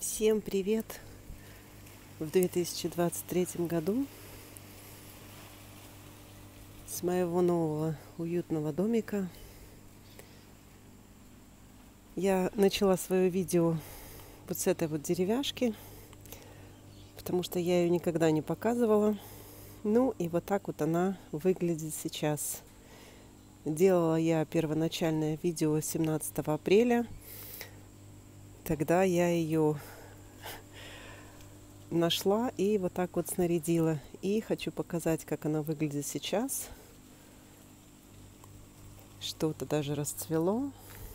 Всем привет! В 2023 году с моего нового уютного домика я начала свое видео вот с этой вот деревяшки, потому что я ее никогда не показывала. Ну и вот так вот она выглядит сейчас. Делала я первоначальное видео 17 апреля. Тогда я ее нашла и вот так вот снарядила. И хочу показать, как она выглядит сейчас. Что-то даже расцвело.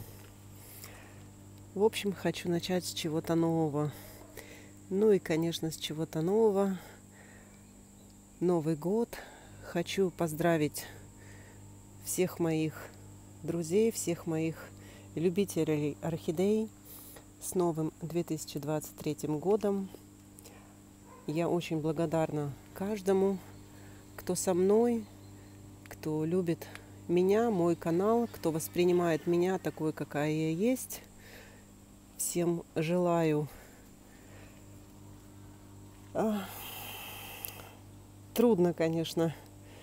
В общем, хочу начать с чего-то нового. Ну и, конечно, с чего-то нового. Новый год. Хочу поздравить всех моих друзей, всех моих любителей орхидей с новым 2023 годом. Я очень благодарна каждому, кто со мной, кто любит меня, мой канал, кто воспринимает меня такой, какая я есть. Всем желаю трудно, конечно,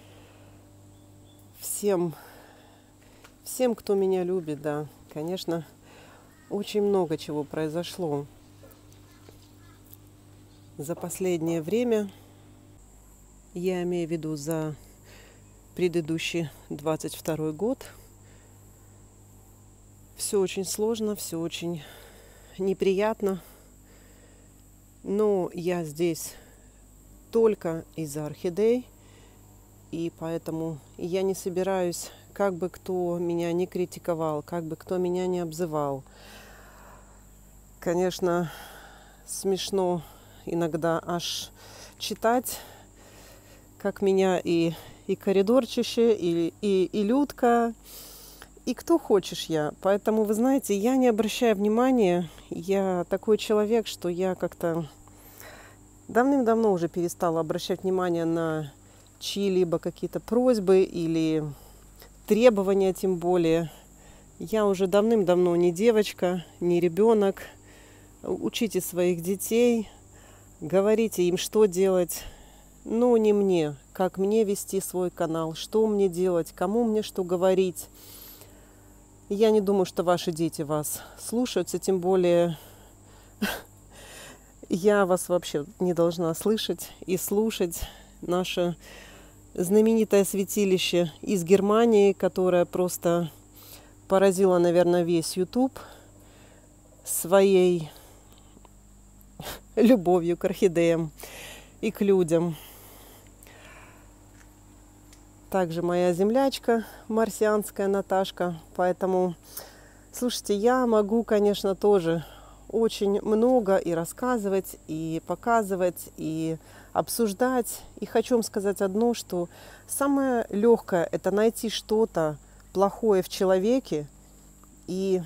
всем, кто меня любит, да, конечно, очень много чего произошло за последнее время. Я имею в виду за предыдущий 22 год. Все очень сложно, все очень неприятно. Но я здесь только из-за орхидей. И поэтому я не собираюсь, как бы кто меня не критиковал, как бы кто меня не обзывал. Конечно, смешно иногда аж читать, как меня и коридорчище, и Людка, и кто хочешь я. Поэтому, вы знаете, я не обращаю внимания. Я такой человек, что я как-то давным-давно уже перестала обращать внимание на чьи-либо какие-то просьбы или требования, тем более. Я уже давным-давно не девочка, не ребенок. Учите своих детей, говорите им, что делать. Но не мне, как мне вести свой канал, что мне делать, кому мне что говорить. Я не думаю, что ваши дети вас слушаются, тем более я вас вообще не должна слышать и слушать. Наше знаменитое святилище из Германии, которое просто поразило, наверное, весь YouTube своей любовью к орхидеям и к людям. Также моя землячка марсианская Наташка. Поэтому, слушайте, я могу, конечно, тоже очень много и рассказывать, и показывать, и обсуждать. И хочу вам сказать одно, что самое легкое – это найти что-то плохое в человеке и,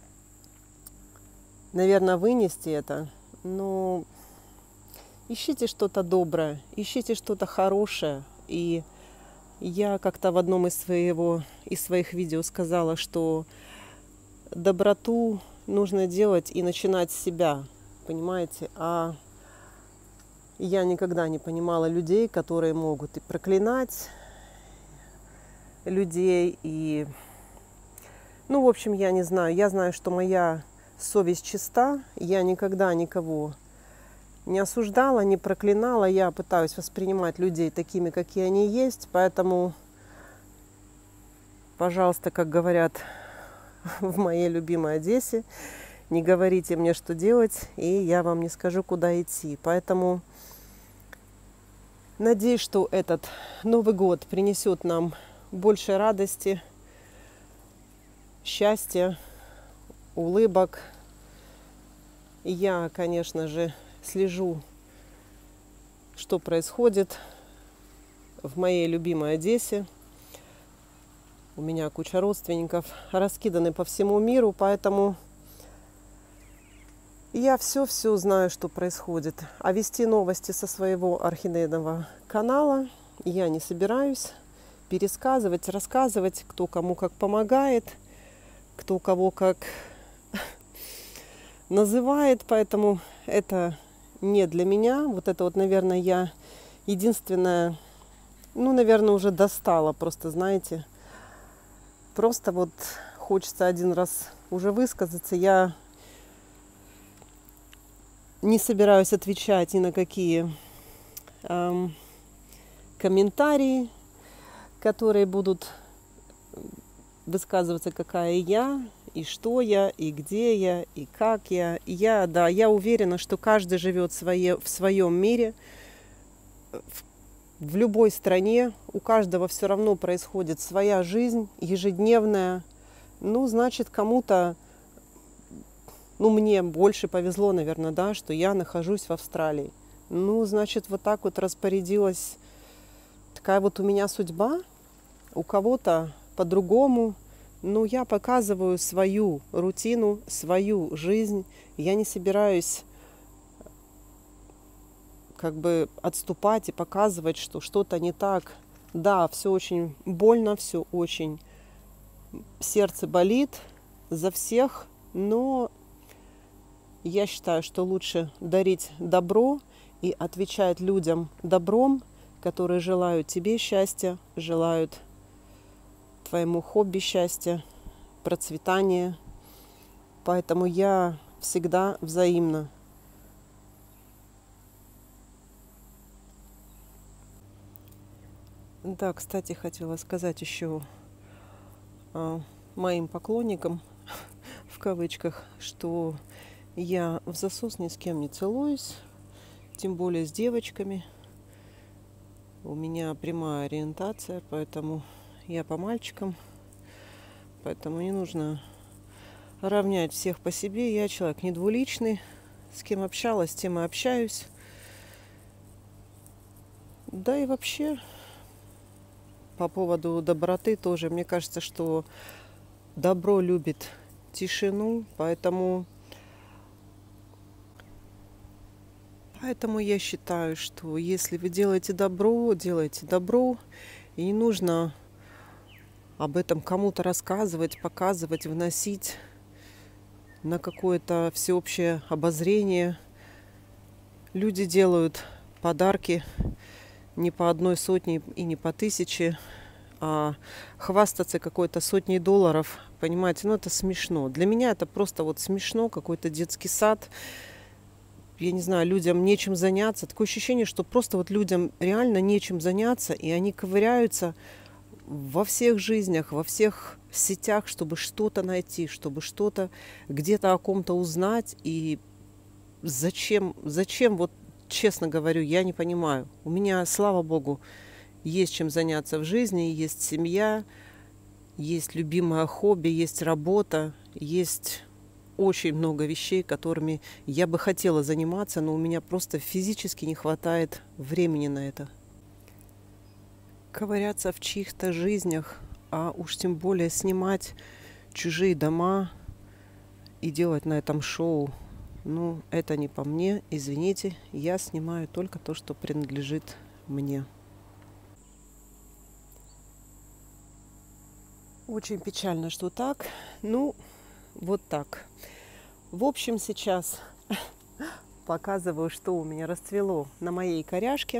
наверное, вынести это. Но ищите что-то доброе, ищите что-то хорошее. И я как-то в одном из своих видео сказала, что доброту нужно делать и начинать с себя, понимаете? А я никогда не понимала людей, которые могут и проклинать людей, и... Ну, в общем, я не знаю. Я знаю, что моя совесть чиста. Я никогда никого не осуждала, не проклинала. Я пытаюсь воспринимать людей такими, какие они есть. Поэтому, пожалуйста, как говорят в моей любимой Одессе, не говорите мне, что делать, и я вам не скажу, куда идти. Поэтому надеюсь, что этот Новый год принесет нам больше радости, счастья, улыбок. Я, конечно же, слежу, что происходит в моей любимой Одессе. У меня куча родственников раскиданы по всему миру, поэтому я все знаю, что происходит. А вести новости со своего орхидейного канала я не собираюсь. Пересказывать, рассказывать, кто кому как помогает, кто кого как называет, поэтому это не для меня. Вот это вот, наверное, я единственное, ну, наверное, уже достала, просто, знаете, просто вот хочется один раз уже высказаться. Я не собираюсь отвечать ни на какие комментарии, которые будут высказываться, какая я, и что я, и где я, и как я. Я уверена, что каждый живет в своем мире, в любой стране, у каждого все равно происходит своя жизнь ежедневная. Ну, значит, кому-то, ну, мне больше повезло, наверное, да, что я нахожусь в Австралии. Ну, значит, вот так вот распорядилась такая вот у меня судьба, у кого-то по-другому. Но я показываю свою рутину, свою жизнь. Я не собираюсь как бы отступать и показывать, что что-то не так. Да, все очень больно, все очень сердце болит за всех, но я считаю, что лучше дарить добро и отвечать людям добром, которые желают тебе счастья, желают твоему хобби счастья, процветания. Поэтому я всегда взаимна. Да, кстати, хотела сказать еще моим поклонникам, в кавычках, что я в засос ни с кем не целуюсь, тем более с девочками. У меня прямая ориентация, поэтому я по мальчикам, поэтому не нужно равнять всех по себе. Я человек не двуличный, с кем общалась, с тем и общаюсь. Да и вообще по поводу доброты тоже, мне кажется, что добро любит тишину, поэтому я считаю, что если вы делаете добро, и не нужно об этом кому-то рассказывать, показывать, вносить на какое-то всеобщее обозрение. Люди делают подарки не по 1 сотне и не по 1000, а хвастаться какой-то сотней долларов, понимаете, ну это смешно. Для меня это просто вот смешно, какой-то детский сад. Я не знаю, людям нечем заняться. Такое ощущение, что просто вот людям реально нечем заняться, и они ковыряются во всех жизнях, во всех сетях, чтобы что-то найти, чтобы что-то где-то о ком-то узнать. И зачем, вот честно говорю, я не понимаю. У меня, слава богу, есть чем заняться в жизни, есть семья, есть любимое хобби, есть работа, есть очень много вещей, которыми я бы хотела заниматься, но у меня просто физически не хватает времени на это. Ковыряться в чьих-то жизнях, а уж тем более снимать чужие дома и делать на этом шоу, ну, это не по мне, извините, я снимаю только то, что принадлежит мне. Очень печально, что так. Ну, вот так. В общем, сейчас показываю, что у меня расцвело на моей коряшке.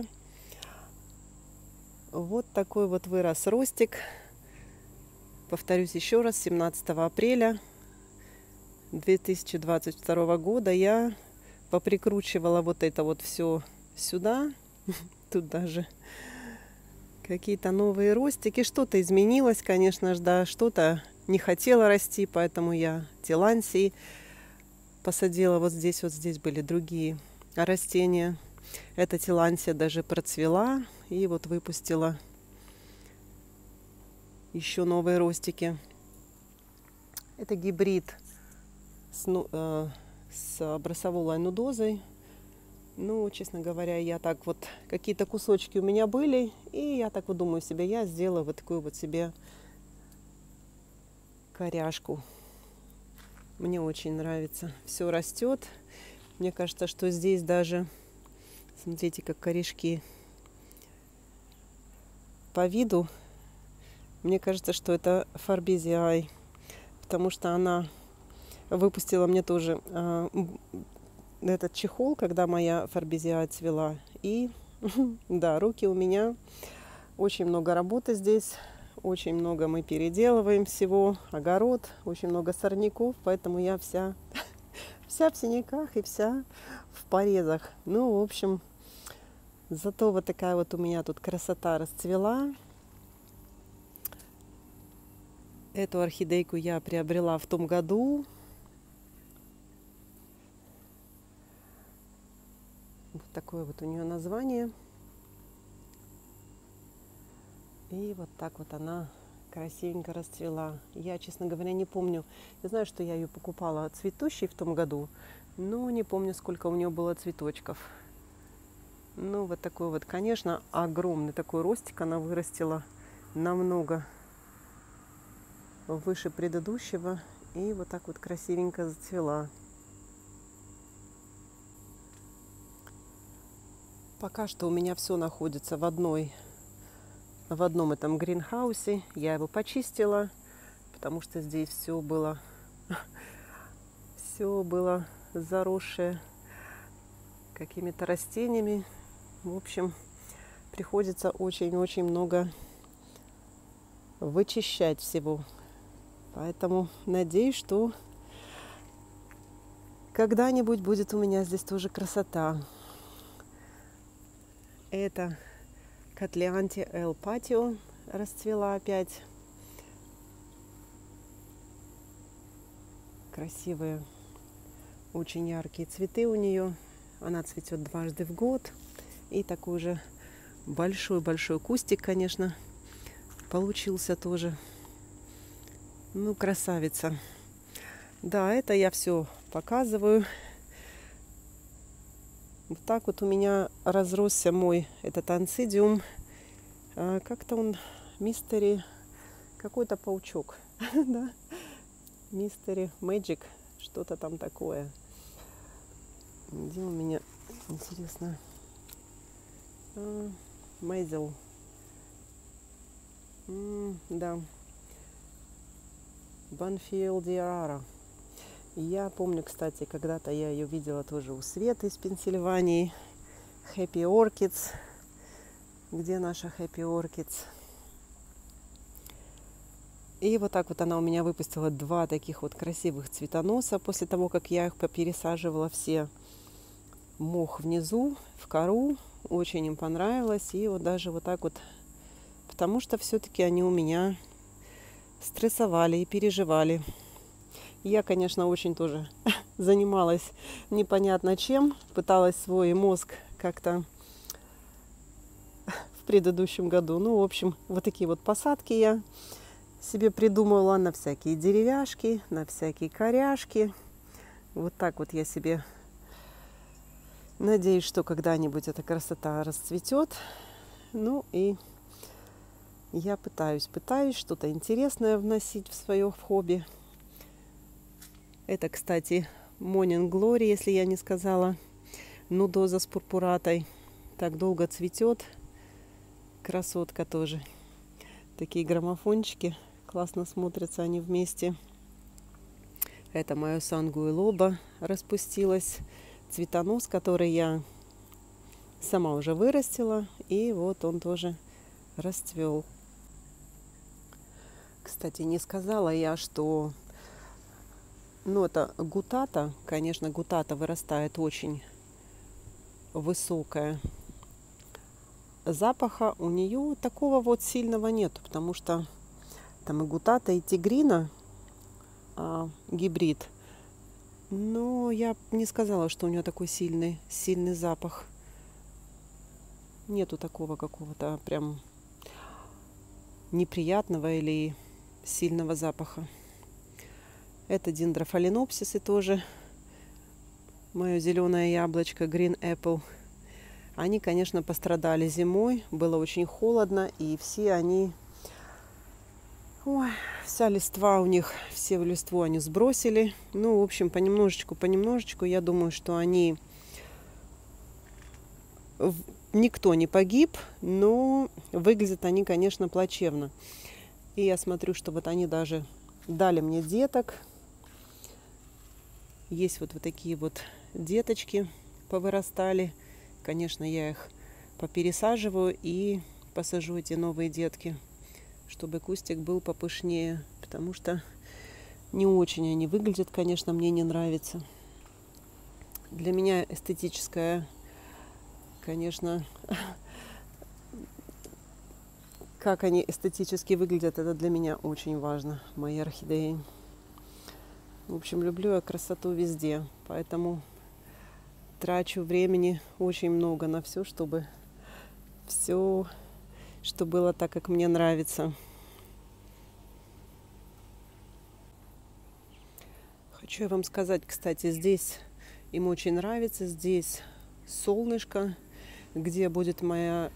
Вот такой вот вырос ростик. Повторюсь еще раз, 17 апреля 2022 года я поприкручивала вот это вот все сюда. Тут даже какие-то новые ростики. Что-то изменилось, конечно же, да, что-то не хотела расти, поэтому я тилансии посадила. Вот здесь были другие растения. Эта тилансия даже процвела и вот выпустила еще новые ростики. Это гибрид с абросавулой нудозой. Ну, честно говоря, я так вот, какие-то кусочки у меня были, и я так вот думаю себе, я сделаю вот такую вот себе коряшку. Мне очень нравится. Все растет. Мне кажется, что здесь даже, смотрите, как корешки по виду. Мне кажется, что это форбезиай, потому что она выпустила мне тоже этот чехол, когда моя форбезия цвела. И да, руки у меня, очень много работы здесь, очень много мы переделываем всего, огород, очень много сорняков, поэтому я вся в синяках и вся в порезах. Ну, в общем, зато вот такая вот у меня тут красота расцвела. Эту орхидейку я приобрела в том году. Вот такое вот у нее название. И вот так вот она красивенько расцвела. Я, честно говоря, не помню. Я знаю, что я ее покупала цветущей в том году, но не помню, сколько у нее было цветочков. Ну, вот такой вот, конечно, огромный такой ростик она вырастила, намного выше предыдущего. И вот так вот красивенько зацвела. Пока что у меня все находится в одном этом гринхаусе. Я его почистила, потому что здесь все было заросшее какими-то растениями. В общем, приходится очень-очень много вычищать всего. Поэтому надеюсь, что когда-нибудь будет у меня здесь тоже красота. Это Котлеанти Эл Патио расцвела опять. Красивые, очень яркие цветы у нее. Она цветет дважды в год. И такой же большой-большой кустик, конечно, получился тоже. Ну, красавица. Да, это я все показываю. Вот так вот у меня разросся мой этот ансидиум. Как-то он мистери, какой-то паучок, да? Мистери Мэджик, что-то там такое. Где у меня, интересно, Мейзел. Да. Банфилдиара. Я помню, кстати, когда-то я ее видела тоже у Светы из Пенсильвании. Happy Orchids. Где наша Happy Orchids? И вот так вот она у меня выпустила два таких вот красивых цветоноса. После того, как я их попересаживала все мох внизу, в кору. Очень им понравилось. И вот даже вот так вот. Потому что все-таки они у меня стрессовали и переживали. Я, конечно, очень тоже занималась непонятно чем. Пыталась свой мозг как-то в предыдущем году. Ну, в общем, вот такие вот посадки я себе придумывала на всякие деревяшки, на всякие коряшки. Вот так вот я себе надеюсь, что когда-нибудь эта красота расцветет. Ну и я пытаюсь что-то интересное вносить в свое хобби. Это, кстати, Morning Glory, если я не сказала. Нудоза с пурпуратой. Так долго цветет. Красотка тоже. Такие граммофончики. Классно смотрятся они вместе. Это мое сангуэлоба распустилась. Цветонос, который я сама уже вырастила. И вот он тоже расцвел. Кстати, не сказала я, что... Ну, это гутата. Конечно, гутата вырастает очень высокая. Запаха у нее такого вот сильного нету, потому что там и гутата, и тигрина гибрид. Но я не сказала, что у нее такой сильный запах. Нету такого какого-то прям неприятного или сильного запаха. Это дендрофаленопсисы тоже. Мое зеленое яблочко Green Apple. Они, конечно, пострадали зимой. Было очень холодно. И все они... Ой, вся листва у них, все листву они сбросили. Ну, в общем, понемножечку. Я думаю, что они... Никто не погиб, но выглядят они, конечно, плачевно. И я смотрю, что вот они даже дали мне деток. Есть вот такие вот деточки повырастали. Конечно, я их попересаживаю и посажу эти новые детки, чтобы кустик был попышнее, потому что не очень они выглядят, конечно, мне не нравится. Для меня эстетическое, конечно, как они эстетически выглядят, это для меня очень важно, мои орхидеи. В общем, люблю я красоту везде, поэтому трачу времени очень много на все, чтобы все, что было так, как мне нравится. Хочу я вам сказать, кстати, здесь им очень нравится, здесь солнышко, где будет моя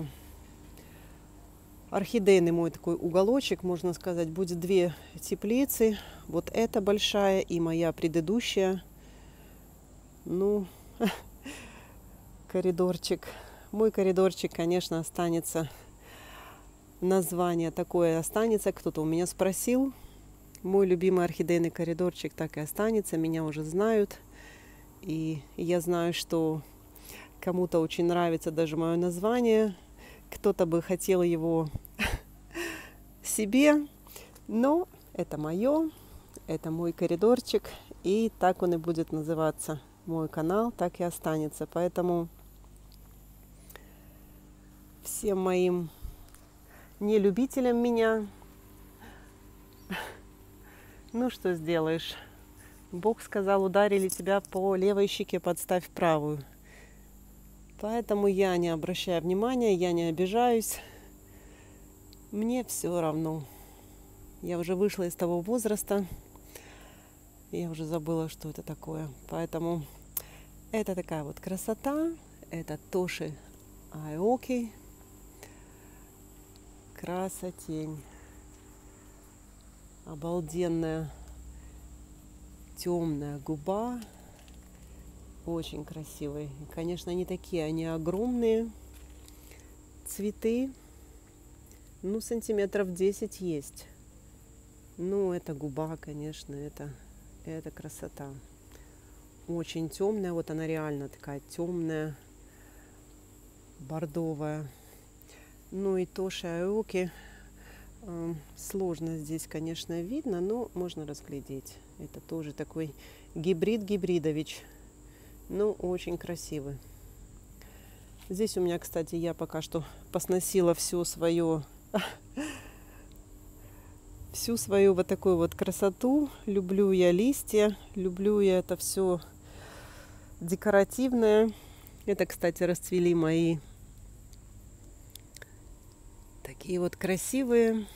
орхидейный мой такой уголочек, можно сказать, будет две теплицы. Вот эта большая и моя предыдущая. Ну, коридорчик. Мой коридорчик, конечно, останется. Название такое останется. Кто-то у меня спросил. Мой любимый орхидейный коридорчик так и останется. Меня уже знают. И я знаю, что кому-то очень нравится даже мое название. Кто-то бы хотел его себе. Но это мое. Это мой коридорчик. И так он и будет называться. Мой канал так и останется. Поэтому всем моим нелюбителям меня, ну что сделаешь? Бог сказал, ударили тебя по левой щеке, подставь правую. Поэтому я не обращаю внимания, я не обижаюсь. Мне все равно. Я уже вышла из того возраста. Я уже забыла, что это такое. Поэтому это такая вот красота. Это Тоши Аоки. Красотень. Обалденная темная губа. Очень красивые. Конечно, они такие, они огромные. Цветы. Ну, сантиметров 10 есть. Ну, это губа, конечно, это красота. Очень темная. Вот она реально такая темная, бордовая. Ну и Тоши Аоки. Сложно здесь, конечно, видно, но можно разглядеть. Это тоже такой гибридович. Ну, очень красивый. Здесь у меня, кстати, я пока что посносила всю свою вот такую вот красоту. Люблю я листья, люблю я это все декоративное. Это, кстати, расцвели мои такие вот красивые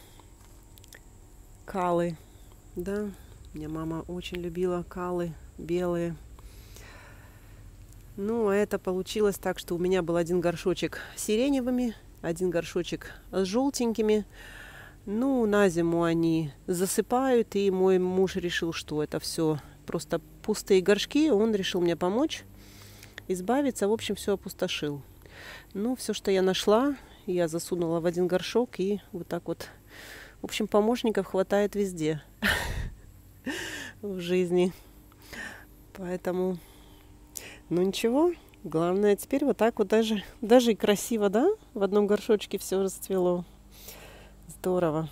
калы. Да, у меня мама очень любила калы белые. Ну, а это получилось так, что у меня был один горшочек с сиреневыми, один горшочек с желтенькими. Ну, на зиму они засыпают, и мой муж решил, что это все просто пустые горшки. Он решил мне помочь избавиться. В общем, все опустошил. Ну, все, что я нашла, я засунула в один горшок, и вот так вот. В общем, помощников хватает везде в жизни. Поэтому, ну ничего. Главное, теперь вот так вот даже и красиво, да? В одном горшочке все расцвело. Здорово.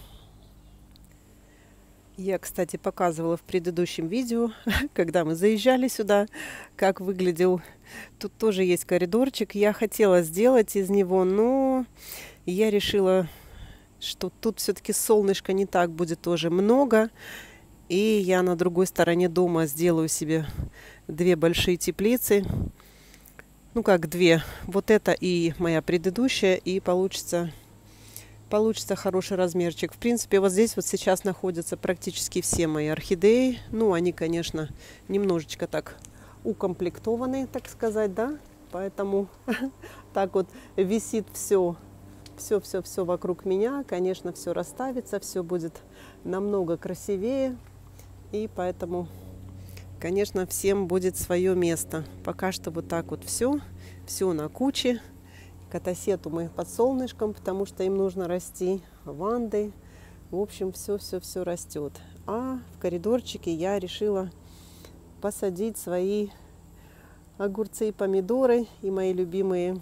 Я, кстати, показывала в предыдущем видео, когда мы заезжали сюда, как выглядел. Тут тоже есть коридорчик. Я хотела сделать из него, но я решила, что тут все-таки солнышка не так будет тоже много. И я на другой стороне дома сделаю себе две большие теплицы. Ну как две. Вот это и моя предыдущая. И получится хороший размерчик. В принципе, вот здесь вот сейчас находятся практически все мои орхидеи. Ну, они, конечно, немножечко так укомплектованы, так сказать, да. Поэтому так вот висит все вокруг меня. Конечно, все расставится, все будет намного красивее. И поэтому, конечно, всем будет свое место. Пока что вот так вот все на куче. Катасету мы под солнышком, потому что им нужно расти. Ванды. В общем, все растет. А в коридорчике я решила посадить свои огурцы и помидоры и мои любимые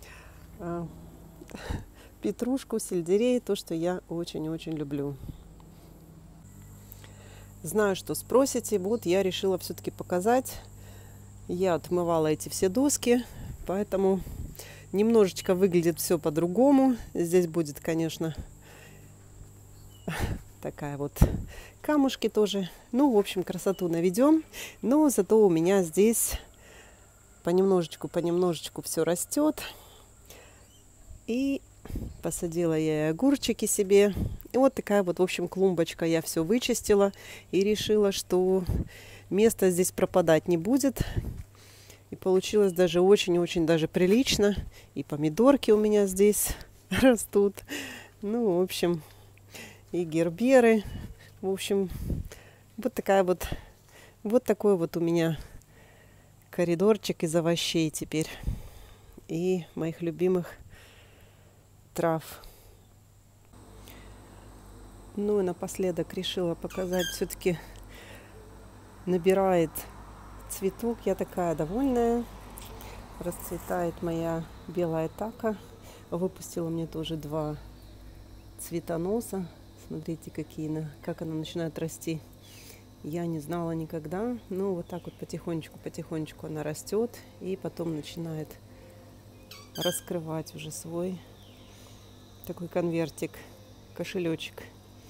петрушку, сельдерей, то, что я очень-очень люблю. Знаю, что спросите, вот я решила все-таки показать. Я отмывала эти все доски, поэтому немножечко выглядит все по-другому. Здесь будет, конечно, такая вот камушки тоже. Ну, в общем, красоту наведем. Но зато у меня здесь понемножечку все растет. И посадила я и огурчики себе. И вот такая вот, в общем, клумбочка. Я все вычистила и решила, что место здесь пропадать не будет. И получилось даже очень-очень даже прилично. И помидорки у меня здесь растут. Ну, в общем, и герберы. В общем, вот такая вот, вот такой вот у меня коридорчик из овощей теперь. И моих любимых трав. Ну и напоследок решила показать, все-таки набирает цветок. Я такая довольная. Расцветает моя белая така. Выпустила мне тоже 2 цветоноса. Смотрите, как она начинает расти. Я не знала никогда. Ну, вот так вот потихонечку она растет. И потом начинает раскрывать уже свой такой конвертик, кошелечек.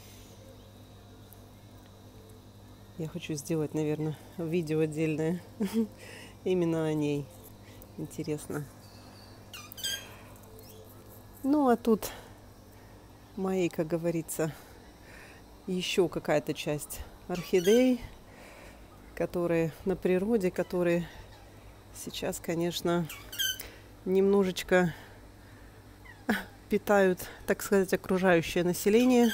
Я хочу сделать, наверное, видео отдельное именно о ней. Интересно. Ну, а тут мои, как говорится, еще какая-то часть орхидей, которые на природе, которые сейчас, конечно, немножечко питают, так сказать, окружающее население.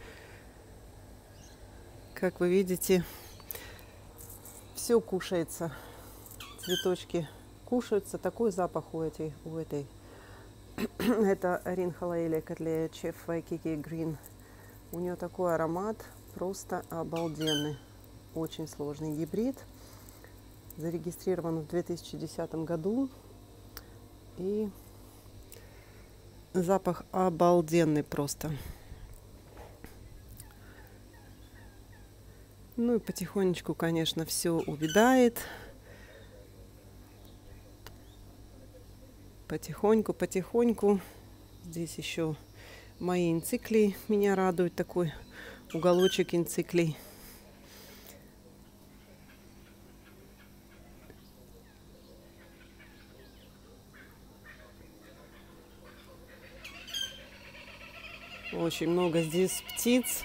Как вы видите, все кушается. Цветочки кушаются. Такой запах у этой. Это Ринхолейлия Котлея Chef Waikiki Green. У нее такой аромат просто обалденный. Очень сложный гибрид. Зарегистрирован в 2010 году. И запах обалденный просто. Ну и потихонечку, конечно, все увядает. Потихоньку. Здесь еще мои энциклии меня радуют. Такой уголочек энциклий. Очень много здесь птиц,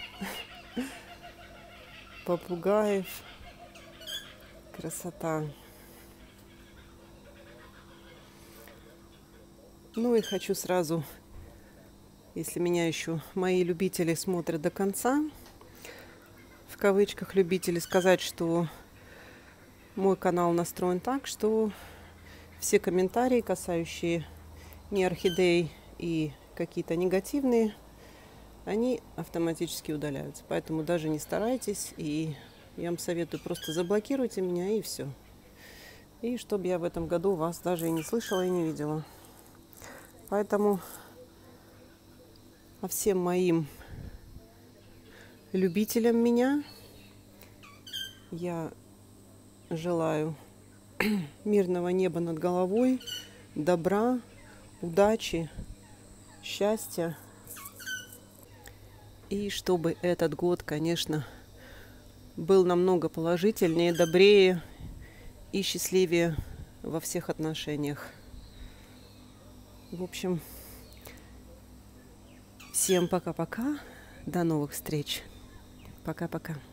попугаев. Красота. Ну и хочу сразу, если меня еще мои любители смотрят до конца, в кавычках любители, сказать, что мой канал настроен так, что все комментарии, касающие не орхидей и какие-то негативные, они автоматически удаляются. Поэтому даже не старайтесь, и я вам советую, просто заблокируйте меня, и все. И чтобы я в этом году вас даже и не слышала, и не видела. Поэтому всем моим любителям меня я желаю мирного неба над головой, добра, удачи, счастья. И чтобы этот год, конечно, был намного положительнее, добрее и счастливее во всех отношениях. В общем, всем пока-пока. До новых встреч. Пока-пока.